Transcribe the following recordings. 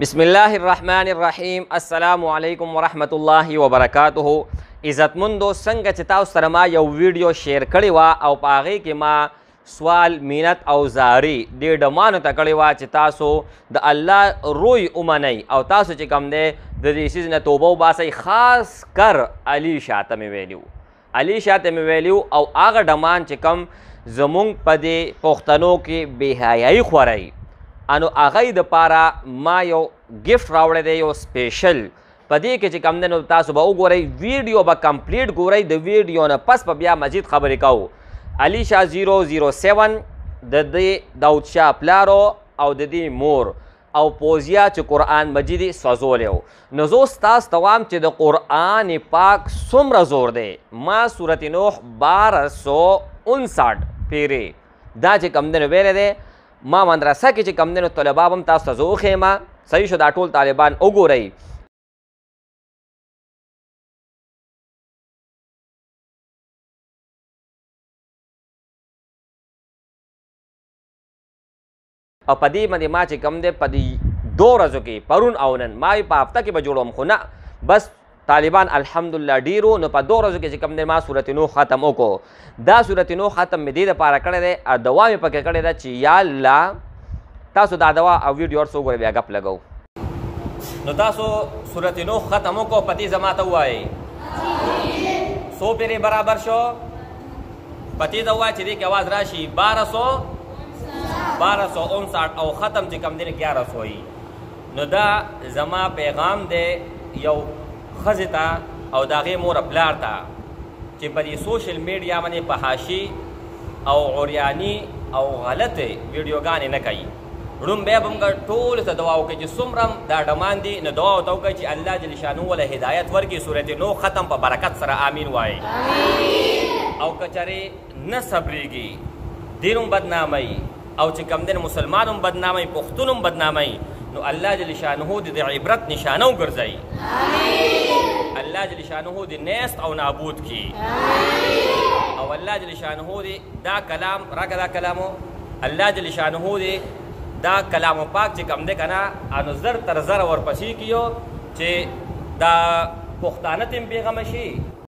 Bismillah الرحمن الرحیم السلام علیکم ورحمۃ اللہ وبرکاتہ عزتمندو څنګه چې تاسو سره ما یو ویډیو شیر کړی وه او په هغې کې ما سوال مینت او زاری دې ډمانو ته کړې وه چې تاسو د الله روی ومنئ او تاسو چې کوم دی د دې څیز نه توبه وباسئ خاص کر علیشه ته مې ویلي علیشه ته مې ویلي او هغه ډمان چې کوم زمونږ په دې پښتنو کې بېحیایي خوروي انو هغې دپاره ما یو ګفټ راوړی دی یو سپیشل په دې کې چې کوم دی نو تاسو به وګورئ ویډیو به کمپلیټ ګورئ د ویډیو نه پس به بیا مزید خبرې کوو علیشه 007 د دې داود شاه پلارو او د دې مور او پوزیا چې قرآن مجید سوځولی و نو زه اوس تاسو ته وایم چې د قرآن پاک څومره زور دی ما صورت نوح 1259 پیرې دا چې کوم دی نو ویلی دی ما مدرسه کې چې کوم دی نو طلبا به هم تاسو ته زه وښیم صحیح شو دا ټول طالبان وګورئ او په دې باندې ما چې کوم دی په دې 2 ورځو کې پرون او نن ما یې په هفته کې به جوړوم خو نه بس طالبان الحمدلله ډیرو نو په 2 ورځو کې چې کوم دی ما صورت نوح ختم وکړو دا صورت نوح ختم مې دې دپاره کړی دی دوا مې پکې کړې ده چې یا الله تاسو دا دوا او ویډیو ورڅ وګورئ بیا ګپ لګو نو تاسو صورت نوح ختم وکړو پتې زما ته ووایئ څو پیرې برابر شو پتې ته ووایئ چې دې کې اواز راشي 1259 او ختم چې کوم دی 1100 نو دا زما پیغام دی یو ښځې ته او د هغې مور پلار ته چې په دې سوشل میډیا باندې فحاشي او عریاني او غلطې ویډیوګانې نه کوي ړومبی به موږ ټولو ته دعا وکړئ چې څومره هم دا ډمان دي نو دعا ورته وکړئ چې الله جل شانو وله هدایت ورکړي صورت نوح ختم په برکت سره آمین وایي او که چرې نه صبرېږي دین هم بدناموي او چې کوم دی مسلمان هم بدناموي پښتون هم بدناموي نو الله جل شانه د عبرت نشانه وګرځوي الله جل شانه د نیست او نابود کی او الله جل شانه دا کلام راکه دا کلامو الله جل شانه دا کلام پاک چې کوم دی که نه انو زر تر زر ورپسې کیو چې دا پښتانه تم بېغمه شي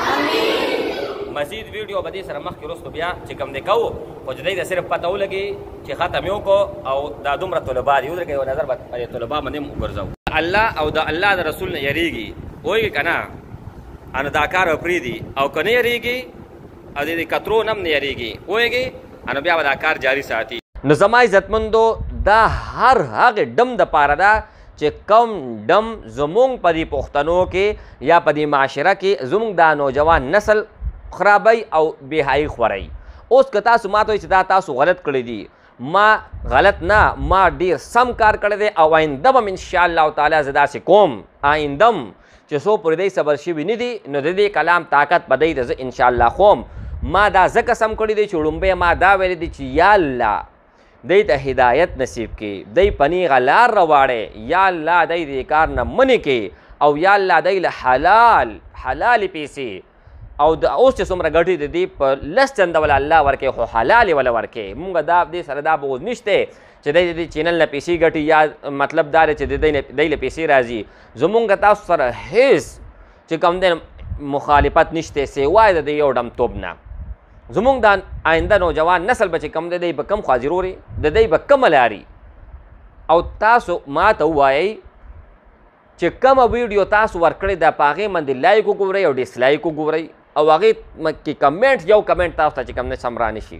مزید ویډیو به دې سره مخکې وروستو بیا چې کوم دی کوو خو چې دی ته صرف پته ولګي چې ختم یې وکړو او دا دومره طلبا دي ودرېږئ یو نظر به په طلبا باندې هم وګرځو الله او د الله د رسول نه یریږي پوهېږي که نه انو دا کار به پرېږدي او که نه یریږي او د دې کترو نه هم نه یریږي پوهېږي انو بیا به دا کار جاري ساتي نو زما عزتمندو دا هر هغې ډم دپاره ده چې کوم ډم زمونږ په دې پښتنو کې یا په دې معاشره کې زمونږ دا نوجوان نسل خرابی او بېحایي خوروي اوس که تاسو ما ته وایي چې دا تاسو غلط کړی دي ما غلط نه ما ډېر سم کار کړی دی او آینده به م انشاءالله تعالی زه داسې کوم آینده م چې څو پورې دی صبر شوي نه دي نو د دې کلام طاقت به دی د زه انشاءالله خوم ما دا ځکه سم کړی دی چې وړومبی ما دا ویلی دی چې یا الله دی ته هدایت نصیب کړي دی په نیغه لار راواړی یا الله دی دې کار نه منې کړي او یا الله دی له حلالې پیسې او د اوس چې څومره ګټې د دې په لس چنده وله الله ورکوي خو حلالې وله ورکوي مونږ دا دې سره دا بغض نشته چې دی د دې چینل نه پیسې ګټي یا مطلب دا دی چې دی له پیسې راځي زمونږ تاسو سره هیڅ چې کوم دی مخالفت نشته سوای د دې یو ډمتوب نه زمونږ دا آینده نوجوان نسل به چې کوم دی دی به کم خواځروري د دی به کمه لاري او تاسو ما ته ووایئ چې کومه ویډیو تاسو ورکړې ده په هغې باندې لایک وګورئ او ډسلایک وګورئ او هغې کې کمنټ یو کمنټ تاسو ته چې کوم دی سم رانشي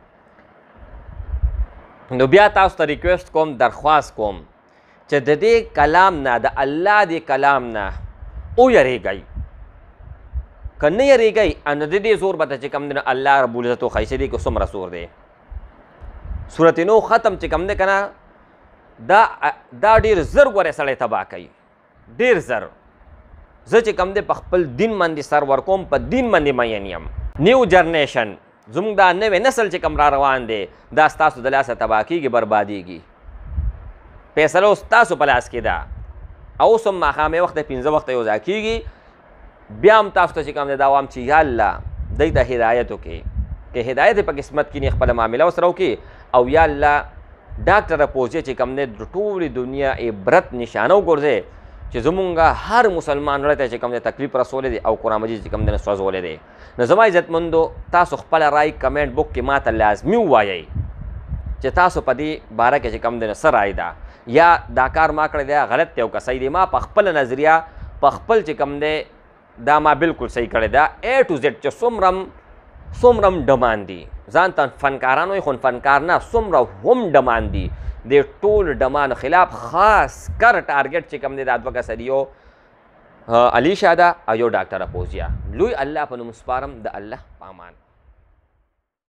نو بیا تاسو ته ریکویسټ کوم درخواست کوم چې د دې کلام نه د الله دې کلام نه ویریږئ که نه یریږئ نو د دې زور به ته چې کوم دی نو الله ربالعزت وښایي چې دې کې څومره زور دی صورت نوح ختم چې کوم دی که نه دا ډېر زر ګورې سړی تباه کوي ډېر زر زه چې کوم دی په خپل دین باندې سر ورکوم په دین باندې مین یم نیو جرنیشن زموږ دا نوی نسل چې کوم را روان دی دا ستاسو د لاسه تباه کېږي بربادېږي فیصله اوس ستاسو په لاس کې ده او اوس هم ماښامې وخت 15 وخته یو ځای کېږي بیا هم تاسو ته چې کوم دی دا وایم چې یا الله دی ته هدایت وکړي که هدایت یې په قسمت کې نه خپله معامله ورسره وکړي او یا الله ډاکټر پوزې چې کوم دی د ټولې دنیا عبرت نشانه وګرځئ چې زمونږ هر مسلمان زړه ته چې کوم دی تکلیف رسولی دی او قرآن مجید چې کوم دی نه سوځولی دی. نو زما عزتمندو تاسو خپله رای کمنټ بک کې ما ته لازمي ووایئ چې تاسو په دې باره کې چې کوم دی نو څه رای ده یا دا کار ما کړی دی غلط دی او که صحیح دی. ما په خپله نظریه په خپل چې کوم دی دا ما بالکل صحیح کړی دا A to Z چې څومره ډمان دي ځان ته فنکاران وایي خو فنکار نه څومره هم ډمان دي د ټول ډمانو خلاف خاص کر ټارګټ چې کوم دی دا دوه کسه دي یو الیشا ده او یو ډاکټره پوزیا. لوی الله په نوم سپارم د الله په امان.